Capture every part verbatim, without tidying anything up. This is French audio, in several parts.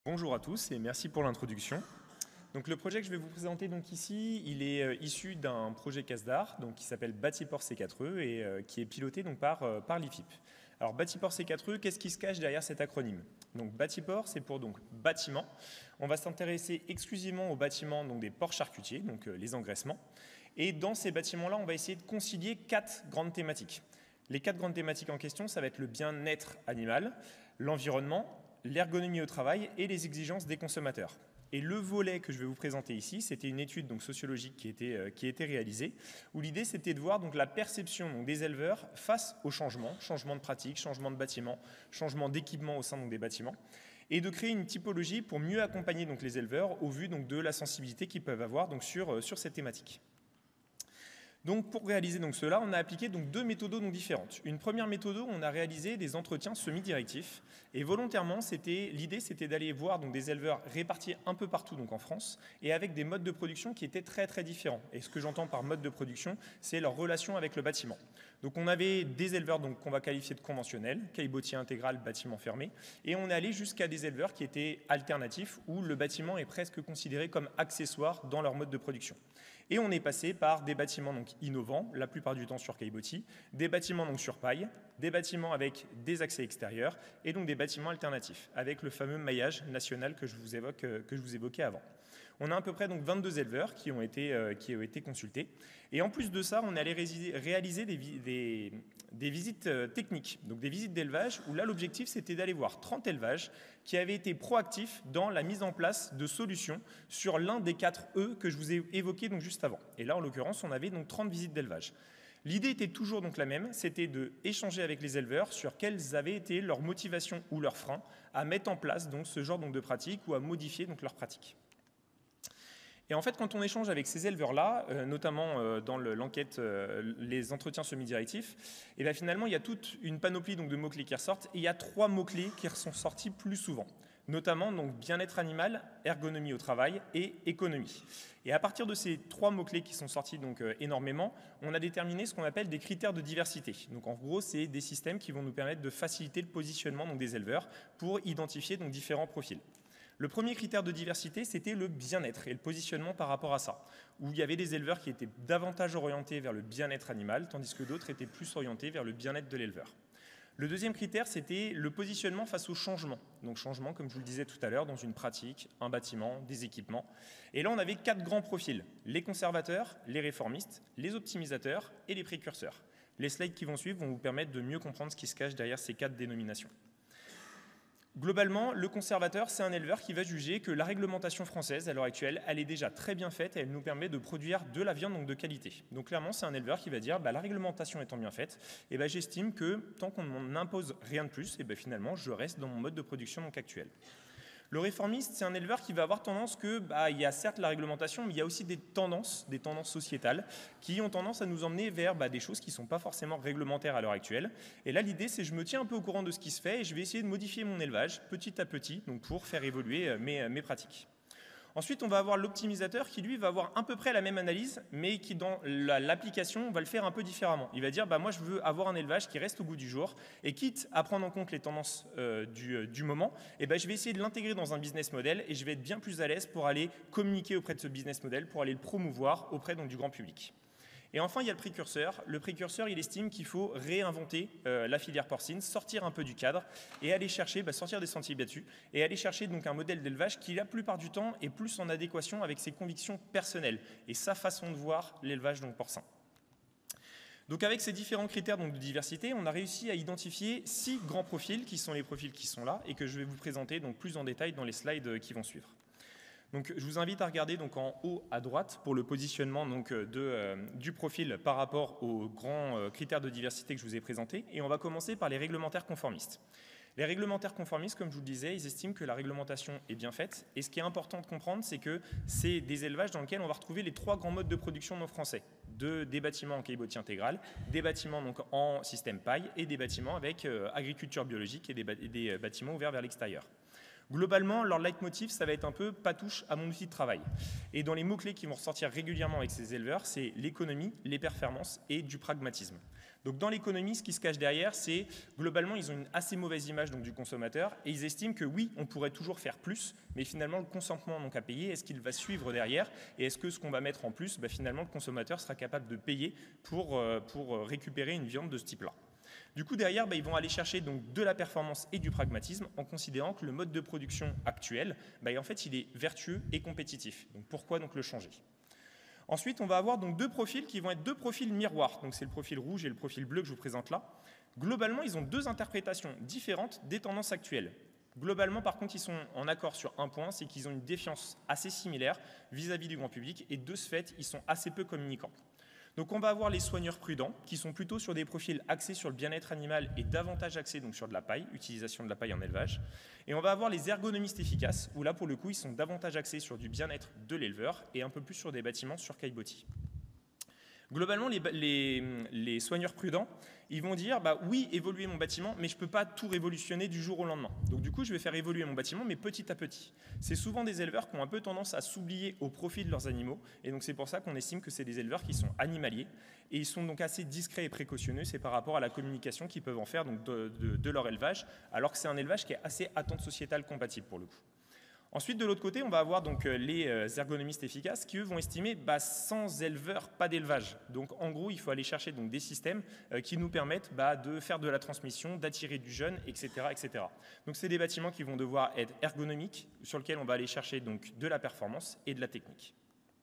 Bonjour à tous et merci pour l'introduction. Donc, le projet que je vais vous présenter donc ici, il est euh, issu d'un projet CASDAR donc, qui s'appelle Batiport C quatre E et euh, qui est piloté donc, par, euh, par l'I F I P. Alors Batiport C quatre E, qu'est-ce qui se cache derrière cet acronyme? Donc Batiport, c'est pour donc bâtiment. On va s'intéresser exclusivement aux bâtiments donc, des ports charcutiers, donc euh, les engraissements. Et dans ces bâtiments-là, on va essayer de concilier quatre grandes thématiques. Les quatre grandes thématiques en question, ça va être le bien-être animal, l'environnement, l'ergonomie au travail et les exigences des consommateurs. Et le volet que je vais vous présenter ici, c'était une étude donc, sociologique qui était, euh, qui a été réalisée, où l'idée c'était de voir donc, la perception donc, des éleveurs face au changement, changement de pratique, changement de bâtiment, changement d'équipement au sein donc, des bâtiments, et de créer une typologie pour mieux accompagner donc, les éleveurs au vu donc, de la sensibilité qu'ils peuvent avoir donc, sur, euh, sur cette thématique. Donc, pour réaliser donc cela, on a appliqué donc deux méthodes donc différentes. Une première méthode, on a réalisé des entretiens semi-directifs. Et volontairement, c'était, l'idée, c'était d'aller voir donc, des éleveurs répartis un peu partout donc, en France et avec des modes de production qui étaient très, très différents. Et ce que j'entends par mode de production, c'est leur relation avec le bâtiment. Donc, on avait des éleveurs donc, qu'on va qualifier de conventionnels, caillebotier intégral, bâtiment fermé. Et on est allé jusqu'à des éleveurs qui étaient alternatifs, où le bâtiment est presque considéré comme accessoire dans leur mode de production. Et on est passé par des bâtiments donc, innovants, la plupart du temps sur caillebotis, des bâtiments donc, sur paille, des bâtiments avec des accès extérieurs et donc des bâtiments alternatifs, avec le fameux maillage national que je vous, évoque, que je vous évoquais avant. On a à peu près donc, vingt-deux éleveurs qui ont, été, euh, qui ont été consultés. Et en plus de ça, on allait réaliser des, des, des visites euh, techniques, donc des visites d'élevage, où là, l'objectif, c'était d'aller voir trente élevages qui avaient été proactifs dans la mise en place de solutions sur l'un des quatre E que je vous ai évoqués donc, juste avant. Et là, en l'occurrence, on avait donc trente visites d'élevage. L'idée était toujours donc la même, c'était d'échanger avec les éleveurs sur quelles avaient été leurs motivations ou leurs freins à mettre en place donc, ce genre donc, de pratique ou à modifier donc, leurs pratiques. Et en fait, quand on échange avec ces éleveurs-là, euh, notamment euh, dans l'enquête, euh, les entretiens semi-directifs, et bien finalement, il y a toute une panoplie donc, de mots-clés qui ressortent, et il y a trois mots-clés qui sont sortis plus souvent, notamment donc bien-être animal, ergonomie au travail et économie. Et à partir de ces trois mots-clés qui sont sortis donc, euh, énormément, on a déterminé ce qu'on appelle des critères de diversité. Donc en gros, c'est des systèmes qui vont nous permettre de faciliter le positionnement donc, des éleveurs pour identifier donc, différents profils. Le premier critère de diversité, c'était le bien-être et le positionnement par rapport à ça, où il y avait des éleveurs qui étaient davantage orientés vers le bien-être animal, tandis que d'autres étaient plus orientés vers le bien-être de l'éleveur. Le deuxième critère, c'était le positionnement face au changement. Donc changement, comme je vous le disais tout à l'heure, dans une pratique, un bâtiment, des équipements. Et là, on avait quatre grands profils, les conservateurs, les réformistes, les optimisateurs et les précurseurs. Les slides qui vont suivre vont vous permettre de mieux comprendre ce qui se cache derrière ces quatre dénominations. Globalement, le conservateur, c'est un éleveur qui va juger que la réglementation française, à l'heure actuelle, elle est déjà très bien faite et elle nous permet de produire de la viande donc de qualité. Donc clairement, c'est un éleveur qui va dire, bah, la réglementation étant bien faite, et bah, j'estime que tant qu'on ne m'impose rien de plus, et bah, finalement, je reste dans mon mode de production donc actuel. Le réformiste, c'est un éleveur qui va avoir tendance que, bah, il y a certes la réglementation, mais il y a aussi des tendances, des tendances sociétales, qui ont tendance à nous emmener vers bah, des choses qui ne sont pas forcément réglementaires à l'heure actuelle. Et là, l'idée, c'est que je me tiens un peu au courant de ce qui se fait et je vais essayer de modifier mon élevage petit à petit, donc pour faire évoluer mes, mes pratiques. Ensuite, on va avoir l'optimisateur qui, lui, va avoir à peu près la même analyse, mais qui, dans l'application, va le faire un peu différemment. Il va dire, bah, moi, je veux avoir un élevage qui reste au goût du jour, et quitte à prendre en compte les tendances euh, du, euh, du moment, et bah, je vais essayer de l'intégrer dans un business model, et je vais être bien plus à l'aise pour aller communiquer auprès de ce business model, pour aller le promouvoir auprès donc, du grand public. Et enfin, il y a le précurseur. Le précurseur, il estime qu'il faut réinventer euh, la filière porcine, sortir un peu du cadre et aller chercher, bah, sortir des sentiers battus et aller chercher donc un modèle d'élevage qui, la plupart du temps, est plus en adéquation avec ses convictions personnelles et sa façon de voir l'élevage donc porcin. Donc avec ces différents critères donc, de diversité, on a réussi à identifier six grands profils qui sont les profils qui sont là et que je vais vous présenter donc, plus en détail dans les slides qui vont suivre. Donc, je vous invite à regarder donc, en haut à droite pour le positionnement donc, de, euh, du profil par rapport aux grands euh, critères de diversité que je vous ai présentés. Et on va commencer par les réglementaires conformistes. Les réglementaires conformistes, comme je vous le disais, ils estiment que la réglementation est bien faite. Et ce qui est important de comprendre, c'est que c'est des élevages dans lesquels on va retrouver les trois grands modes de production non français. De, des bâtiments en caillebotis intégral, des bâtiments donc, en système paille et des bâtiments avec euh, agriculture biologique et des, et des bâtiments ouverts vers l'extérieur. Globalement, leur leitmotiv, ça va être un peu « pas touche à mon outil de travail ». Et dans les mots-clés qui vont ressortir régulièrement avec ces éleveurs, c'est l'économie, les performances et du pragmatisme. Donc dans l'économie, ce qui se cache derrière, c'est globalement, ils ont une assez mauvaise image donc, du consommateur et ils estiment que oui, on pourrait toujours faire plus, mais finalement, le consentement donc, à payer, est-ce qu'il va suivre derrière et est-ce que ce qu'on va mettre en plus, bah, finalement, le consommateur sera capable de payer pour, euh, pour récupérer une viande de ce type-là. Du coup, derrière, bah, ils vont aller chercher donc, de la performance et du pragmatisme en considérant que le mode de production actuel, bah, en fait, il est vertueux et compétitif. Donc pourquoi donc, le changer ? Ensuite, on va avoir donc deux profils qui vont être deux profils miroirs. Donc c'est le profil rouge et le profil bleu que je vous présente là. Globalement, ils ont deux interprétations différentes des tendances actuelles. Globalement, par contre, ils sont en accord sur un point, c'est qu'ils ont une défiance assez similaire vis-à-vis du grand public et de ce fait, ils sont assez peu communicants. Donc on va avoir les soigneurs prudents qui sont plutôt sur des profils axés sur le bien-être animal et davantage axés donc sur de la paille, utilisation de la paille en élevage. Et on va avoir les ergonomistes efficaces où là pour le coup ils sont davantage axés sur du bien-être de l'éleveur et un peu plus sur des bâtiments sur caillebotis. Globalement, les, les, les soigneurs prudents, ils vont dire bah, oui, évoluer mon bâtiment, mais je ne peux pas tout révolutionner du jour au lendemain. Donc du coup, je vais faire évoluer mon bâtiment, mais petit à petit. C'est souvent des éleveurs qui ont un peu tendance à s'oublier au profit de leurs animaux, et donc c'est pour ça qu'on estime que c'est des éleveurs qui sont animaliers, et ils sont donc assez discrets et précautionneux, c'est par rapport à la communication qu'ils peuvent en faire donc de, de, de leur élevage, alors que c'est un élevage qui est assez attente sociétale compatible pour le coup. Ensuite, de l'autre côté, on va avoir donc les ergonomistes efficaces qui, eux, vont estimer bah, sans éleveur, pas d'élevage. Donc, en gros, il faut aller chercher donc, des systèmes euh, qui nous permettent bah, de faire de la transmission, d'attirer du jeune, et cetera, et cetera. Donc, c'est des bâtiments qui vont devoir être ergonomiques, sur lesquels on va aller chercher donc, de la performance et de la technique.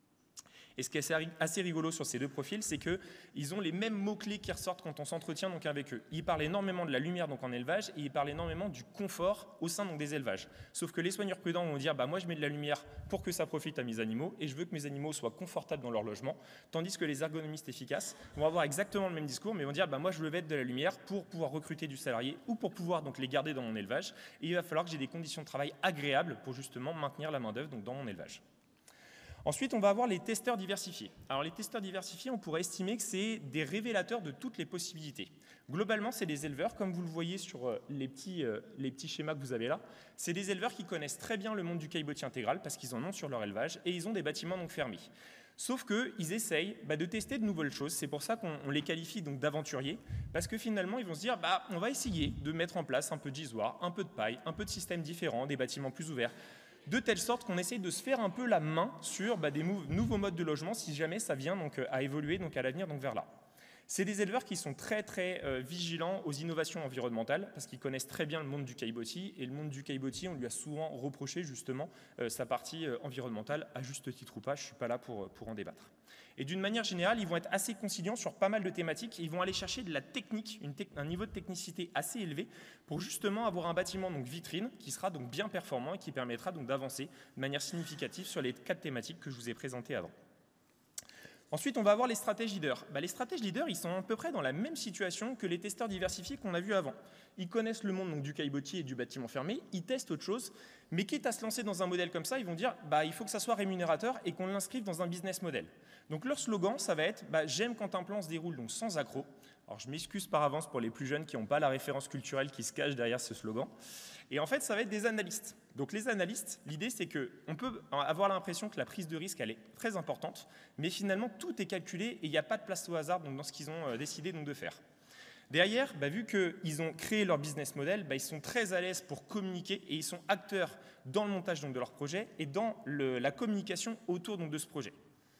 Et ce qui est assez rigolo sur ces deux profils, c'est qu'ils ont les mêmes mots-clés qui ressortent quand on s'entretient donc avec eux. Ils parlent énormément de la lumière donc en élevage et ils parlent énormément du confort au sein donc des élevages. Sauf que les soigneurs prudents vont dire bah, « moi je mets de la lumière pour que ça profite à mes animaux et je veux que mes animaux soient confortables dans leur logement », tandis que les ergonomistes efficaces vont avoir exactement le même discours mais vont dire bah, « moi je veux mettre de la lumière pour pouvoir recruter du salarié ou pour pouvoir donc les garder dans mon élevage et il va falloir que j'ai des conditions de travail agréables pour justement maintenir la main-d'œuvre donc dans mon élevage ». Ensuite, on va avoir les testeurs diversifiés. Alors, les testeurs diversifiés, on pourrait estimer que c'est des révélateurs de toutes les possibilités. Globalement, c'est des éleveurs, comme vous le voyez sur les petits, euh, les petits schémas que vous avez là, c'est des éleveurs qui connaissent très bien le monde du caillebotis intégral parce qu'ils en ont sur leur élevage et ils ont des bâtiments donc fermés. Sauf qu'ils essayent bah, de tester de nouvelles choses. C'est pour ça qu'on les qualifie donc d'aventuriers, parce que finalement, ils vont se dire bah, on va essayer de mettre en place un peu de gisoir, un peu de paille, un peu de systèmes différents, des bâtiments plus ouverts, de telle sorte qu'on essaye de se faire un peu la main sur bah, des nouveaux modes de logement si jamais ça vient donc, à évoluer donc, à l'avenir donc, vers là. C'est des éleveurs qui sont très très euh, vigilants aux innovations environnementales parce qu'ils connaissent très bien le monde du caillebotis et le monde du caillebotis, on lui a souvent reproché justement euh, sa partie euh, environnementale, à juste titre ou pas, je ne suis pas là pour, pour en débattre. Et d'une manière générale, ils vont être assez conciliants sur pas mal de thématiques et ils vont aller chercher de la technique, une tec- un niveau de technicité assez élevé pour justement avoir un bâtiment donc vitrine qui sera donc bien performant et qui permettra donc d'avancer de manière significative sur les quatre thématiques que je vous ai présentées avant. Ensuite, on va avoir les stratèges leaders. Bah, les stratèges leaders, ils sont à peu près dans la même situation que les testeurs diversifiés qu'on a vus avant. Ils connaissent le monde donc, du caillebotis et du bâtiment fermé, ils testent autre chose, mais quitte à se lancer dans un modèle comme ça, ils vont dire bah, il faut que ça soit rémunérateur et qu'on l'inscrive dans un business model. Donc leur slogan, ça va être bah, j'aime quand un plan se déroule donc sans accroc. Alors je m'excuse par avance pour les plus jeunes qui n'ont pas la référence culturelle qui se cache derrière ce slogan. Et en fait, ça va être des analystes. Donc les analystes, l'idée c'est qu'on peut avoir l'impression que la prise de risque, elle est très importante, mais finalement, tout est calculé et il n'y a pas de place au hasard donc, dans ce qu'ils ont décidé donc, de faire. Derrière, bah, vu qu'ils ont créé leur business model, bah, ils sont très à l'aise pour communiquer et ils sont acteurs dans le montage donc, de leur projet et dans le, la communication autour donc, de ce projet.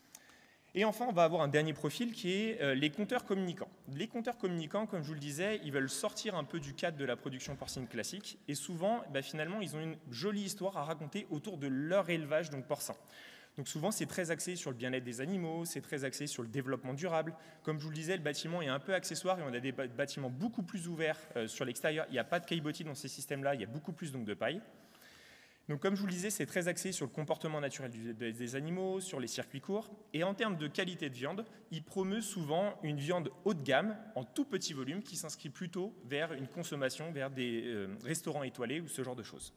Et enfin, on va avoir un dernier profil qui est euh, les compteurs communicants. Les compteurs communicants, comme je vous le disais, ils veulent sortir un peu du cadre de la production porcine classique et souvent, bah, finalement, ils ont une jolie histoire à raconter autour de leur élevage donc porcin. Donc souvent, c'est très axé sur le bien-être des animaux, c'est très axé sur le développement durable. Comme je vous le disais, le bâtiment est un peu accessoire et on a des bâtiments beaucoup plus ouverts euh, sur l'extérieur. Il n'y a pas de caillebotis dans ces systèmes-là, il y a beaucoup plus donc, de paille. Donc, comme je vous le disais, c'est très axé sur le comportement naturel du, des animaux, sur les circuits courts. Et en termes de qualité de viande, il promeut souvent une viande haut de gamme, en tout petit volume, qui s'inscrit plutôt vers une consommation, vers des euh, restaurants étoilés ou ce genre de choses.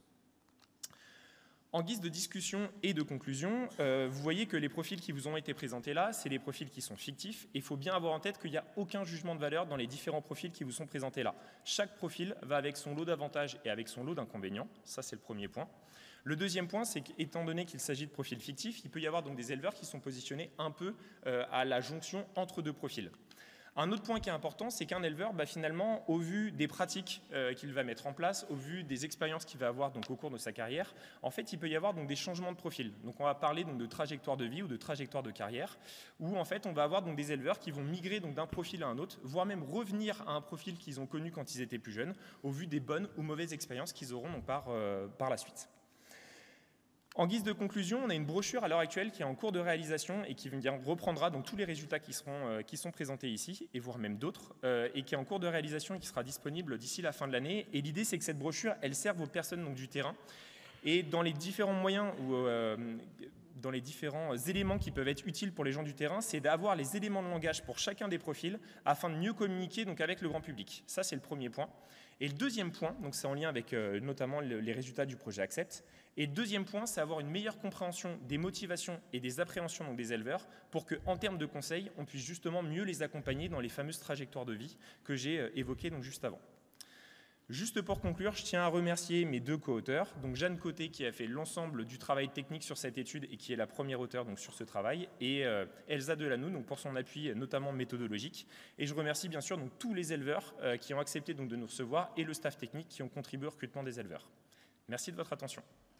En guise de discussion et de conclusion, euh, vous voyez que les profils qui vous ont été présentés là, c'est des profils qui sont fictifs. Et il faut bien avoir en tête qu'il n'y a aucun jugement de valeur dans les différents profils qui vous sont présentés là. Chaque profil va avec son lot d'avantages et avec son lot d'inconvénients. Ça, c'est le premier point. Le deuxième point, c'est qu'étant donné qu'il s'agit de profils fictifs, il peut y avoir donc des éleveurs qui sont positionnés un peu euh, à la jonction entre deux profils. Un autre point qui est important, c'est qu'un éleveur, bah, finalement, au vu des pratiques euh, qu'il va mettre en place, au vu des expériences qu'il va avoir donc, au cours de sa carrière, en fait, il peut y avoir donc, des changements de profil. Donc, on va parler donc, de trajectoire de vie ou de trajectoire de carrière, où en fait, on va avoir donc, des éleveurs qui vont migrer donc, d'un profil à un autre, voire même revenir à un profil qu'ils ont connu quand ils étaient plus jeunes, au vu des bonnes ou mauvaises expériences qu'ils auront donc, par, euh, par la suite. En guise de conclusion, on a une brochure à l'heure actuelle qui est en cours de réalisation et qui reprendra donc tous les résultats qui, seront, euh, qui sont présentés ici, et voire même d'autres, euh, et qui est en cours de réalisation et qui sera disponible d'ici la fin de l'année. Et l'idée, c'est que cette brochure, elle serve aux personnes donc, du terrain, et dans les différents moyens ou euh, dans les différents éléments qui peuvent être utiles pour les gens du terrain, c'est d'avoir les éléments de langage pour chacun des profils afin de mieux communiquer donc, avec le grand public. Ça, c'est le premier point. Et le deuxième point, donc c'est en lien avec euh, notamment le, les résultats du projet Accept. Et le deuxième point, c'est avoir une meilleure compréhension des motivations et des appréhensions donc, des éleveurs pour qu'en termes de conseils, on puisse justement mieux les accompagner dans les fameuses trajectoires de vie que j'ai euh, évoquées donc, juste avant. Juste pour conclure, je tiens à remercier mes deux co-auteurs, donc Jeanne Côté qui a fait l'ensemble du travail technique sur cette étude et qui est la première auteure donc, sur ce travail, et euh, Elsa Delanoux donc, pour son appui notamment méthodologique. Et je remercie bien sûr donc, tous les éleveurs euh, qui ont accepté donc, de nous recevoir et le staff technique qui ont contribué au recrutement des éleveurs. Merci de votre attention.